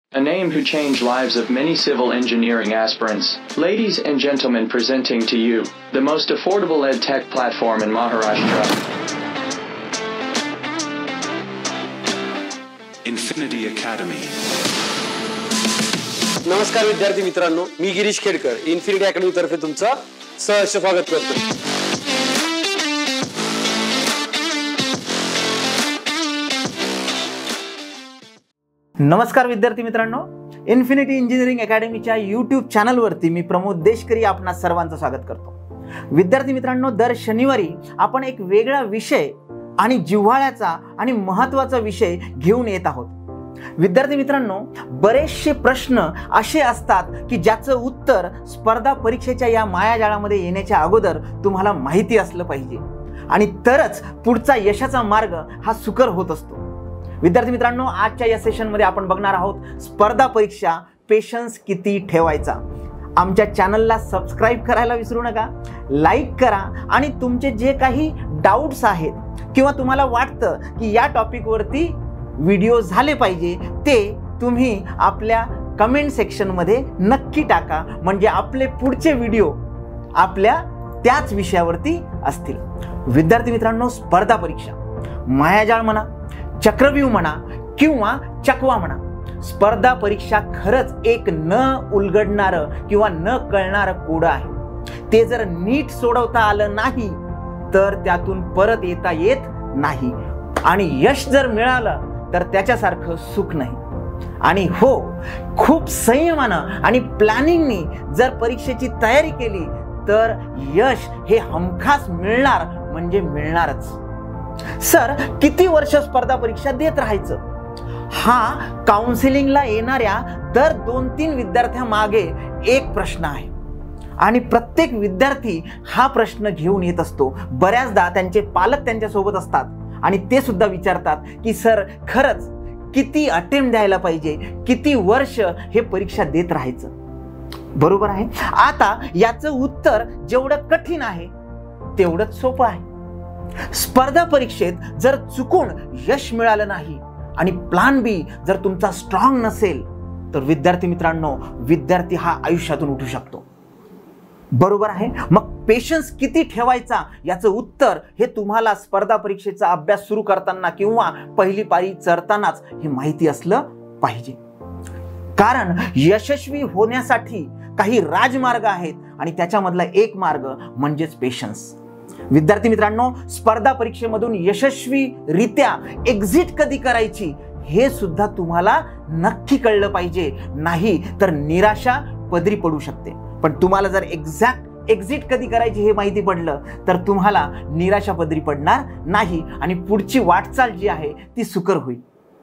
A name who changed lives of many civil engineering aspirants. Ladies and gentlemen, presenting to you the most affordable ed tech platform in Maharashtra. Infinity Academy. नमस्कार विद्यार्थी मित्रांनो, मी Girish Khedkar Infinity Academy तर्फे तुमचं सहर्ष स्वागत करतो। नमस्कार विद्यार्थी मित्रांनो, इन्फिनिटी इंजिनिअरिंग अकॅडमीच्या यूट्यूब चॅनलवरती मी प्रमोद देशकरी आपणा सर्वांचं स्वागत करतो। विद्यार्थी मित्रांनो, दर शनिवारी आपण एक वेगळा विषय आणि जिव्हाळ्याचा आणि महत्त्वाचा विषय घेऊन येत आहोत। विद्यार्थी मित्रांनो, बरेचसे प्रश्न असे असतात की ज्याचं उत्तर स्पर्धा परीक्षेच्या या मायाजाळामध्ये येण्याच्या अगोदर तुम्हाला माहिती असलं पाहिजे आणि तरच पुढचा यशाचा मार्ग हा सुकर होत असतो। विद्यार्थी मित्रांनो, आजच्या या सेशनमध्ये आपण बघणार आहोत स्पर्धा परीक्षा पेशन्स किती ठेवायचा। आमच्या चॅनलला सबस्क्राइब करायला विसरू नका, लाईक करा आणि तुमचे जे काही डाऊट्स आहेत किंवा तुम्हाला वाटतं की या टॉपिकवरती व्हिडिओ झाले पाहिजे ते तुम्ही आपल्या कमेंट सेक्शनमध्ये नक्की टाका, म्हणजे आपले पुढचे व्हिडिओ आपल्या त्याच विषयावरती असतील। विद्यार्थी मित्रांनो, स्पर्धा परीक्षा मायाजाळ म्हणा, चक्रव्यूह म्हणा किंवा चकवा म्हणा, स्पर्धा परीक्षा खरंच एक न उलगडणारं किंवा न कळणारं कोडं आहे। ते जर नीट सोडवता आलं नाही तर त्यातून परत येता येत नाही आणि यश जर मिळालं तर त्याच्यासारखं सुख नाही। आणि हो, खूप संयमानं आणि प्लॅनिंगनी जर परीक्षेची तयारी केली तर यश हे हमखास मिळणार म्हणजे मिळणारच। सर, किती वर्ष स्पर्धा परीक्षा देत राहायचं? हा काउन्सिलिंगला येणाऱ्या दर 2-3 विद्यार्थ्यांमागे एक प्रश्न आहे आणि प्रत्येक विद्यार्थी हा प्रश्न घेऊन येत असतो। बऱ्याचदा त्यांचे पालक त्यांच्या सोबत असतात आणि ते सुद्धा विचारतात की सर, खरंच किती अटेम्प्ट द्यायला पाहिजे, किती वर्ष हे परीक्षा देत राहायचं? बरोबर आहे। आता याचं उत्तर जेवढं कठीण आहे तेवढंच सोपं आहे। स्पर्धा परीक्षेत जर चुकून यश मिळालं नाही आणि प्लॅन बी जर तुमचा स्ट्रॉंग नसेल तर विद्यार्थी मित्रांनो, विद्यार्थी हा आयुष्यातून उठू शकतो। बरोबर आहे। मग पेशन्स किती ठेवायचा याचं उत्तर हे तुम्हाला स्पर्धा परीक्षेचा अभ्यास सुरू करताना किंवा पहिली पारी चढतानाच हे माहिती असलं पाहिजे, कारण यशस्वी होण्यासाठी काही राजमार्ग आहेत आणि त्याच्यामधला एक मार्ग म्हणजेच पेशन्स। विद्यार्थी मित्रांनो, स्पर्धा परीक्षेमधून यशस्वीरित्या एक्झिट कधी करायची हे सुद्धा तुम्हाला नक्की कळलं पाहिजे, नाही तर निराशा पदरी पडू शकते। पण तुम्हाला जर एक्झॅक्ट एक्झिट कधी करायची हे माहिती पडलं तर तुम्हाला निराशा पदरी पडणार नाही आणि पुढची वाटचाल जी आहे ती सुकर होईल।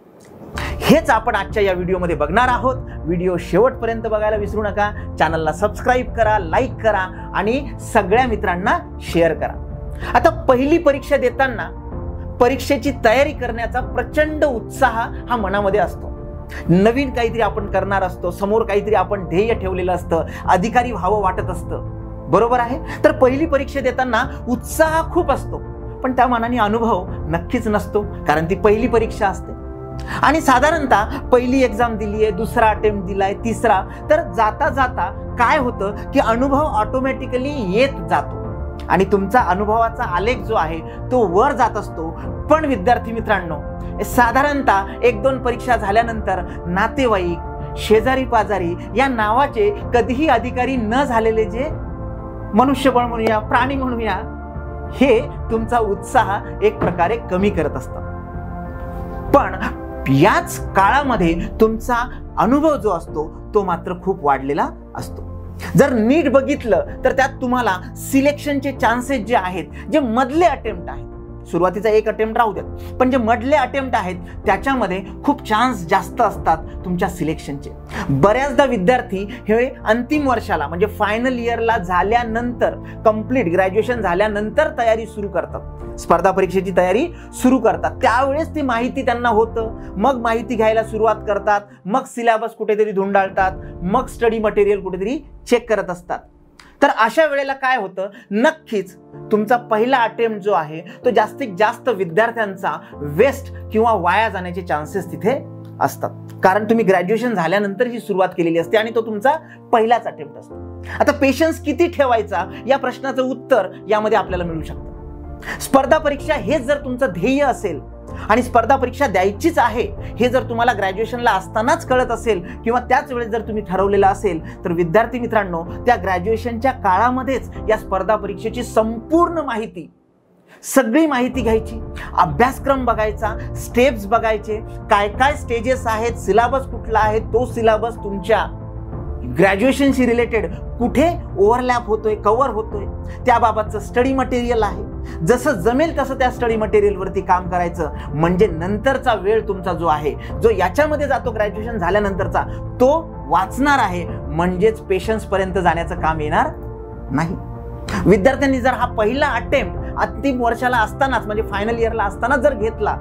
हेच आपण आजच्या या व्हिडिओमध्ये बघणार आहोत। व्हिडिओ शेवटपर्यंत बघायला विसरू नका, चॅनलला सबस्क्राइब करा, लाईक करा आणि सगळ्या मित्रांना शेअर करा। आता पहिली परीक्षा देताना परीक्षेची तयारी करण्याचा प्रचंड उत्साह हा मनामध्ये असतो। नवीन काहीतरी आपण करणार असतो, समोर काहीतरी आपण ध्येय ठेवलेलं असतं, अधिकारी व्हावं वाटत असतं। बरोबर आहे। तर पहिली परीक्षा देताना उत्साह खूप असतो, पण त्या मानाने अनुभव नक्कीच नसतो, कारण ती पहिली परीक्षा असते आणि साधारणतः पहिली एक्झाम दिली आहे, दुसरा अटेम्प्ट दिलाय, तिसरा, तर जाता जाता काय होतं की अनुभव ऑटोमॅटिकली येत जातो आणि तुमचा अनुभवाचा आलेख जो आहे तो वर जात असतो। पण विद्यार्थी मित्रांनो, साधारणतः 1-2 परीक्षा झाल्यानंतर नातेवाईक, शेजारी पाजारी या नावाचे कधीही अधिकारी न झालेले जे मनुष्यबळ म्हणूया, प्राणी म्हणूया, हे तुमचा उत्साह एक प्रकारे कमी करत असतं। पण याच काळामध्ये तुमचा अनुभव जो असतो तो मात्र खूप वाढलेला असतो। जर नीट बघितलं तर त्यात तुम्हाला सिलेक्शनचे चान्सेस जे आहेत, जे मधले अटेम्प्ट आहेत, सुरुवातीचा एक अटेम्प्ट राहू द्या, पण जे मधले अटेम्प्ट आहेत त्याच्यामध्ये खूप चान्स जास्त असतात तुमच्या सिलेक्शनचे। बऱ्याचदा विद्यार्थी हे अंतिम वर्षाला म्हणजे फायनल इयरला झाल्यानंतर, कंप्लीट ग्रॅज्युएशन झाल्यानंतर तयारी सुरू करतात, स्पर्धा परीक्षेची तयारी सुरू करतात। त्यावेळेस ती माहिती त्यांना होतं, मग माहिती घ्यायला सुरुवात करतात, मग सिलेबस कुठेतरी धुंडाळतात, मग स्टडी मटेरियल कुठेतरी चेक करत असतात। तर अशा वेळेला काय होतं, नक्कीच तुमचा पहिला अटेम्प्ट जो आहे तो जास्तीत जास्त विद्यार्थ्यांचा वेस्ट किंवा वाया जाण्याचे चान्सेस तिथे असतात, कारण तुम्ही ग्रॅज्युएशन झाल्यानंतर ही सुरुवात केलेली असते आणि तो तुमचा पहिलाच अटेम्प्ट असतो. आता पेशन्स किती ठेवायचा या प्रश्नाचं उत्तर यामध्ये आपल्याला मिळू शकतं. स्पर्धा परीक्षा हेच जर तुमचं ध्येय असेल आणि स्पर्धा परीक्षा द्यायचीच आहे हे जर तुम्हाला ग्रॅज्युएशनला असतानाच कळत असेल किंवा त्याच वेळेस जर तुम्ही ठरवलेलं असेल, तर विद्यार्थी मित्रांनो, त्या ग्रॅज्युएशनच्या काळामध्येच या स्पर्धा परीक्षेची संपूर्ण माहिती, सगळी माहिती घ्यायची, अभ्यासक्रम बघायचा, स्टेप्स बघायचे, काय काय स्टेजेस आहेत, सिलेबस कुठला आहे, तो सिलेबस तुमच्या ग्रॅज्युएशनशी रिलेटेड कुठे ओव्हरलॅप होतोय, कव्हर होतोय, त्याबाबतचं स्टडी मटेरियल आहे. जसं जमेल तसं त्या स्टडी मटेरियलवरती काम करायचं. म्हणजे नंतरचा वेळ तुमचा जो आहे, जो याच्यामध्ये जातो ग्रॅज्युएशन झाल्यानंतरचा, तो वाचणार आहे. म्हणजेच पेशन्स पर्यंत जाण्याचं काम येणार नाही. विद्यार्थ्यांनी जर हा पहिला अटेम्प्ट अंतिम वर्षाला असतानाच, म्हणजे फायनल इयरला असतानाच जर घेतला,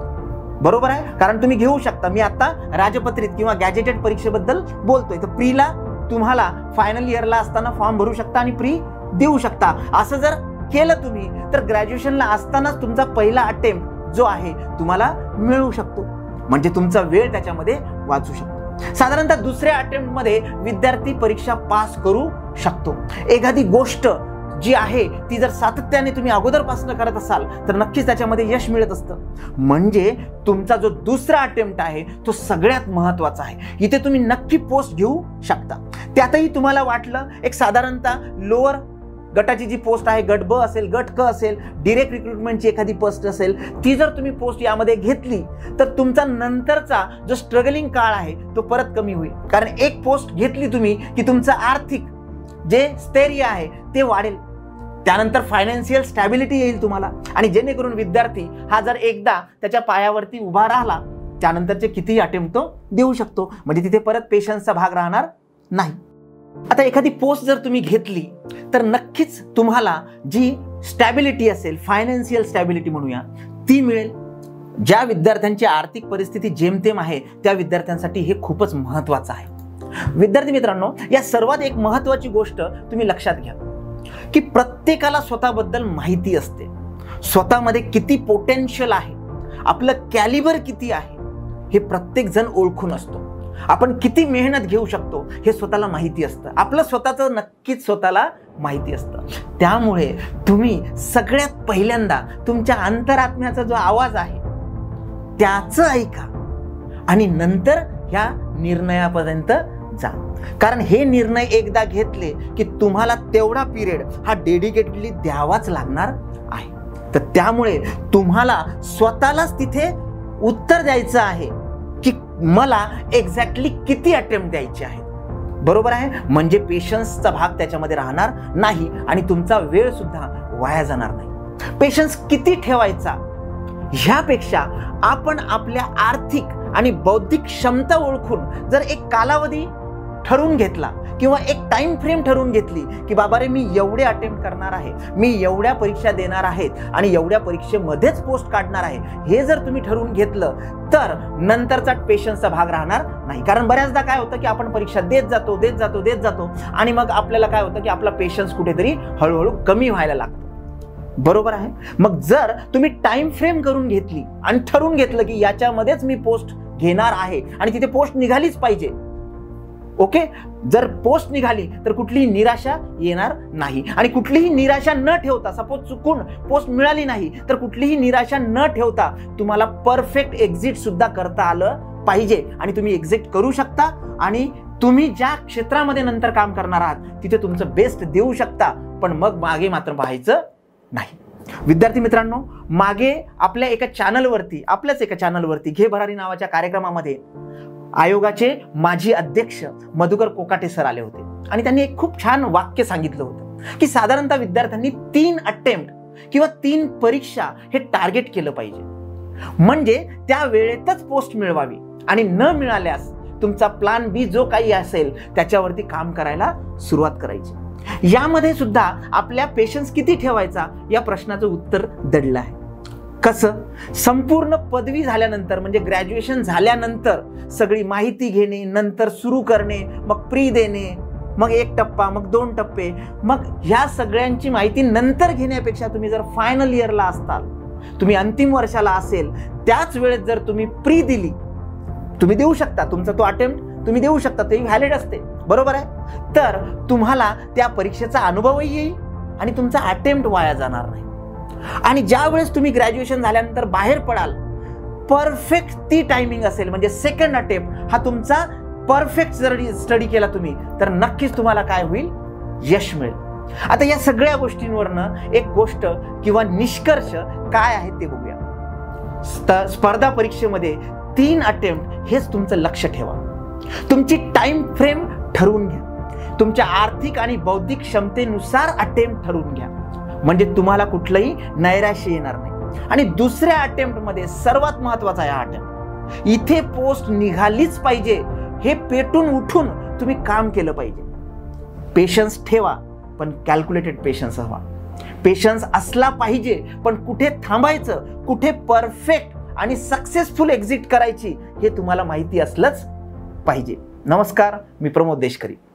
बरोबर आहे, कारण तुम्ही घेऊ शकता. मी आता राजपत्रित किंवा गॅजेटेड परीक्षेबद्दल बोलतोय. तर प्रीला तुम्हाला फायनल इयरला असताना फॉर्म भरू शकता आणि प्री देऊ शकता. असं जर केलं तुम्ही तर ग्रॅज्युएशनला असतानाच तुमचा पहिला अटेम्प्ट जो आहे तुम्हाला मिळू शकतो. म्हणजे तुमचा वेळ त्याच्यामध्ये वाचू शकतो. साधारणतः दुसऱ्या अटेम्प्ट मध्ये विद्यार्थी परीक्षा पास करू शकतो. एखादी गोष्ट जी आहे ती जर सातत्याने तुम्ही अगोदरपासून करत असाल तर नक्कीच त्याच्यामध्ये यश मिळत असतं. म्हणजे तुमचा जो दुसरा अटेम्प्ट आहे तो सगळ्यात महत्वाचा आहे. इथे तुम्ही नक्की पोस्ट घेऊ शकता. त्यातही तुम्हाला वाटलं एक साधारणतः लोअर गटाची जी पोस्ट आहे, गट ब असेल, गट क असेल, डिरेक्ट रिक्रुटमेंटची एखादी पोस्ट असेल, ती जर तुम्ही पोस्ट यामध्ये घेतली तर तुमचा नंतरचा जो स्ट्रगलिंग काळ आहे तो परत कमी होईल. कारण एक पोस्ट घेतली तुम्ही की तुमचं आर्थिक जे स्थैर्य आहे ते वाढेल. त्यानंतर फायनान्शियल स्टॅबिलिटी येईल तुम्हाला. आणि जेणेकरून विद्यार्थी हा जर एकदा त्याच्या पायावरती उभा राहिला, त्यानंतरचे कितीही अटेम्प्ट तो देऊ शकतो. म्हणजे तिथे परत पेशन्सचा भाग राहणार नाही. आता एखादी पोस्ट जर तुम्ही घेतली तर नक्कीच तुम्हाला जी स्टॅबिलिटी असेल, फायनान्शियल स्टॅबिलिटी म्हणूया, ती मिळेल. ज्या विद्यार्थ्यांची आर्थिक परिस्थिती जेमतेम आहे त्या विद्यार्थ्यांसाठी हे खूपच महत्वाचं आहे. विद्यार्थी मित्रांनो, या सर्वात एक महत्वाची गोष्ट तुम्ही लक्षात घ्या की प्रत्येकाला स्वतःबद्दल माहिती असते. स्वतःमध्ये किती पोटेन्शियल आहे, आपलं कॅलिबर किती आहे हे प्रत्येक जण ओळखून असतो. आपण किती मेहनत घेऊ शकतो हे स्वतःला माहिती असतं. आपलं स्वतःचं नक्कीच स्वतःला माहिती असतं. त्यामुळे तुम्ही सगळ्यात पहिल्यांदा तुमच्या अंतरात्म्याचा जो आवाज आहे त्याचं ऐका आणि नंतर ह्या निर्णयापर्यंत जा. कारण हे निर्णय एकदा घेतले की तुम्हाला तेवढा पिरियड हा डेडिकेटेडली द्यावाच लागणार आहे. तर त्यामुळे तुम्हाला स्वतःलाच तिथे उत्तर द्यायचं आहे की मला एक्झॅक्टली किती अटेम्प्ट द्यायचे आहेत. बरोबर आहे. म्हणजे पेशन्सचा भाग त्याच्यामध्ये राहणार नाही आणि तुमचा वेळ सुद्धा वाया जाणार नाही. पेशन्स किती ठेवायचा ह्यापेक्षा आपण आपल्या आर्थिक आणि बौद्धिक क्षमता ओळखून जर एक कालावधी ठरवून घेतला किंवा एक टाइम फ्रेम ठरवून घेतली की बाबा रे, मी एवढे अटेम्प्ट करणार आहे, मी एवढ्या परीक्षा देणार आहेत आणि एवढ्या परीक्षेमध्येच पोस्ट काढणार आहे, हे जर तुम्ही ठरवून घेतलं तर नंतरचा पेशन्सचा भाग राहणार नाही. कारण बऱ्याचदा काय होतं की आपण परीक्षा देत जातो आणि मग आपल्याला काय होतं की आपला पेशन्स कुठेतरी हळूहळू कमी व्हायला लागतो. बरोबर आहे. मग जर तुम्ही टाइम फ्रेम करून घेतली आणि ठरवून घेतलं की याच्यामध्येच मी पोस्ट घेणार आहे आणि तिथे पोस्ट निघालीच पाहिजे, ओके, जर पोस्ट निघाली तर कुठलीही निराशा येणार नाही. आणि कुठलीही निराशा न ठेवता, सपोज चुकून पोस्ट मिळाली नाही तर कुठलीही निराशा न ठेवता तुम्हाला परफेक्ट एक्झिट सुद्धा करता आलं पाहिजे. आणि तुम्ही एक्झिट करू शकता आणि तुम्ही ज्या क्षेत्रामध्ये नंतर काम करणार आहात तिथे तुमचं बेस्ट देऊ शकता. पण मग मागे मात्र पाहायचं नाही. विद्यार्थी मित्रांनो, मागे आपल्याच एका चॅनलवरती घे भरारी नावाच्या कार्यक्रमामध्ये आयोगाचे माजी अध्यक्ष मधुकर कोकाटे सर आले होते आणि त्यांनी एक खूप छान वाक्य सांगितलं होतं की साधारणतः विद्यार्थ्यांनी 3 अटेम्प्ट किंवा 3 परीक्षा हे टार्गेट केलं पाहिजे. म्हणजे त्या वेळेतच पोस्ट मिळवावी आणि न मिळाल्यास तुमचा प्लॅन बी जो काही असेल त्याच्यावरती काम करायला सुरुवात करायची. यामध्ये सुद्धा आपल्या पेशन्स किती ठेवायचा या प्रश्नाचं उत्तर दडलं आहे. कसं? संपूर्ण पदवी झाल्यानंतर म्हणजे ग्रॅज्युएशन झाल्यानंतर सगळी माहिती घेणे, नंतर सुरू करणे, मग प्री देणे, मग 1 टप्पा, मग 2 टप्पे, मग ह्या सगळ्यांची माहिती नंतर घेण्यापेक्षा तुम्ही जर फायनल इयरला असताल, तुम्ही अंतिम वर्षाला असेल, त्याच वेळेत जर तुम्ही प्री दिली तुम्ही देऊ शकता, तुमचा तो अटेम्प्ट तुम्ही देऊ शकता, ते व्हॅलिड असते, बरोबर आहे. तर तुम्हाला त्या परीक्षेचा अनुभवही येईल आणि तुमचा अटेम्प्ट वाया जाणार नाही. आणि ज्या वेळेस तुम्ही ग्रॅज्युएशन झाल्यानंतर बाहेर पडाल, परफेक्ट ती टायमिंग असेल, म्हणजे सेकंड अटेम्प्ट हा तुमचा परफेक्ट जर स्टडी केला तुम्ही, तर नक्कीच तुम्हाला काय होईल, यश मिळेल. आता या सगळ्या गोष्टींवरनं एक गोष्ट किंवा निष्कर्ष काय आहे ते बघूया. स्पर्धा परीक्षेमध्ये 3 अटेम्प्ट हेच तुमचं लक्ष ठेवा. तुमची टाइम फ्रेम ठरवून घ्या. तुमच्या आर्थिक आणि बौद्धिक क्षमतेनुसार अटेम्प्ट ठरवून घ्या, म्हणजे तुम्हाला कुठलंही नैराश्य येणार नाही. आणि दुसऱ्या अटेम्प्ट मध्ये सर्वात महत्वाचा आहे हा अटेम्प्ट. इथे पोस्ट निघालीच पाहिजे, हे पेटून उठून तुम्ही काम केलं पाहिजे. पेशन्स ठेवा, पण कॅल्क्युलेटेड पेशन्स हवा. पेशन्स असला पाहिजे, पण कुठे थांबायचं, कुठे परफेक्ट आणि सक्सेसफुल एक्झिट करायची हे तुम्हाला माहिती असलंच पाहिजे. नमस्कार, मी प्रमोद देशकरी.